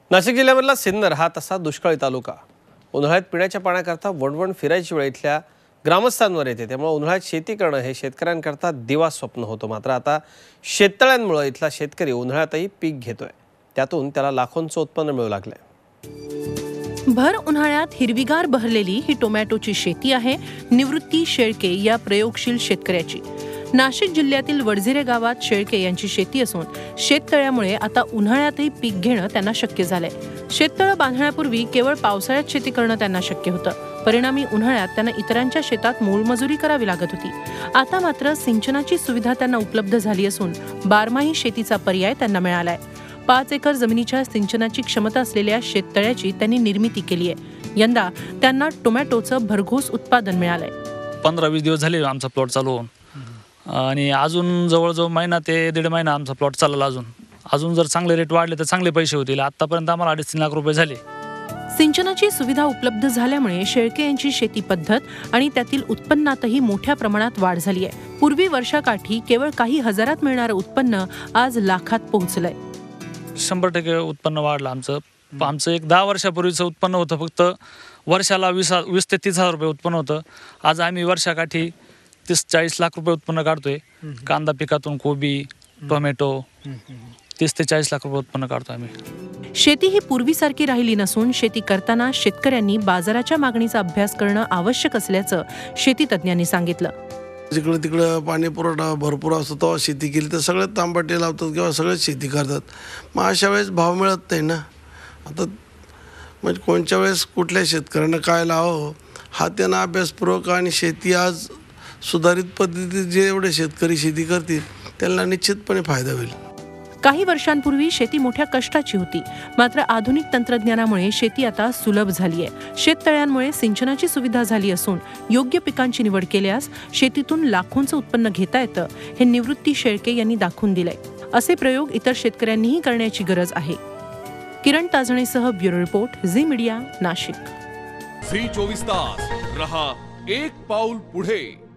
नाशिक जिल्ह्यामधला सिन्नर हा तसा दुष्काळी तालुका. उन्हाळ्यात पिण्याच्या पाण्याकरता वणवण फिरायची वेळ इथल्या ग्रामस्थांवर येते. त्यामुळे उन्हाळ्यात शेती करणं हे शेतकऱ्यांकरता दिवा स्वप्न होतं. मात्र आता शेततळ्यांमुळे इथला शेतकरी उन्हाळ्यातही पीक घेतोय. त्यातून त्याला लाखोंचं उत्पन्न मिळू लागलंय. भर उन्हाळ्यात हिरवीगार बहरलेली ही टोमॅटोची शेती आहे निवृत्ती शेळके या प्रयोगशील शेतकऱ्याची. नाशिक जिल्ह्यातील वडझिरे गावात शेळके यांची शेती असून शेततळ्यामुळे आता उन्हाळ्यातही पीक घेणं त्यांना शक्य झालंय. शेततळं बांधण्यापूर्वी केवळ पावसाळ्यात शेती करणं त्यांना शक्य होतं. परिणामी उन्हाळ्यात त्यांना इतरांच्या शेतात मोलमजुरी करावी लागत होती. आता मात्र सिंचनाची सुविधा त्यांना उपलब्ध झाली असून बारमाही शेतीचा पर्याय त्यांना मिळालाय. 5 एकर जमिनीच्या सिंचनाची क्षमता असलेल्या शेततळ्याची त्यांनी निर्मिती केली आहे. यंदा त्यांना टोमॅटोचं भरघोस उत्पादन मिळालंय. 15-20 दिवस झाले आमचा प्लॉट चालू होऊन आणि अजून जवळजवळ महिना ते 1.5 महिना आमचा प्लॉट चालला. अजून जर चांगले रेट वाढले तर चांगले पैसे होतील. आतापर्यंत आम्हाला 2.5-3 लाख रुपये झाले. सिंचनाची सुविधा उपलब्ध झाल्यामुळे शेळके यांची शेती पद्धत आणि त्यातील उत्पन्नातही मोठ्या प्रमाणात वाढ झाली आहे. पूर्वी वर्षाकाठी केवळ काही हजारात मिळणारं उत्पन्न आज लाखात पोहोचलंय. 100% उत्पन्न वाढलं आमचं एक 10 वर्षापूर्वीचं उत्पन्न होतं फक्त वर्षाला 20 ते 30 हजार रुपये उत्पन्न होतं. आज आम्ही वर्षाकाठी 30-40 लाख रुपये उत्पन्न काढतोय. कांदा पिकातून कोबी, टोमॅटो 30 ते 40 लाख रुपये उत्पन्न काढतो आम्ही. शेती ही पूर्वीसारखी राहिली नसून शेती करताना शेतकऱ्यांनी बाजाराच्या मागणीचा अभ्यास करणं आवश्यक असल्याचं शेती तज्ज्ञांनी सांगितलं. जिकडे तिकडं पाणी पुरवठा भरपूर असतो तेव्हा शेती केली तर सगळे तांबटे लावतात किंवा सगळेच शेती करतात. मग अशा वेळेस भाव मिळत नाही ना. आता म्हणजे कोणत्या वेळेस कुठल्या शेतकऱ्यांना काय लावावं हा त्यांना अभ्यासपूर्वक आणि शेती आज सुधारित पद्धतीत जे एवढे शेतकरी शेती करतील त्यांना निश्चितपणे फायदा होईल. काही वर्षांपूर्वी शेती मोठ्या कष्टाची होती. मात्र आधुनिक तंत्रज्ञानामुळे शेती आता सुलभ झाली आहे. शेततळ्यांमुळे सिंचनाची सुविधा झाली असून योग्य पिकांची निवड केल्यास शेतीतून लाखोंचं उत्पन्न घेता येतं हे निवृत्ती शेळके यांनी दाखवून दिलंय. असे प्रयोग इतर शेतकऱ्यांनीही करण्याची गरज आहे. किरण ताजणेसह bureau report, Zee media, Nashik. Zee 24 तास रहा एक पाऊल पुढे.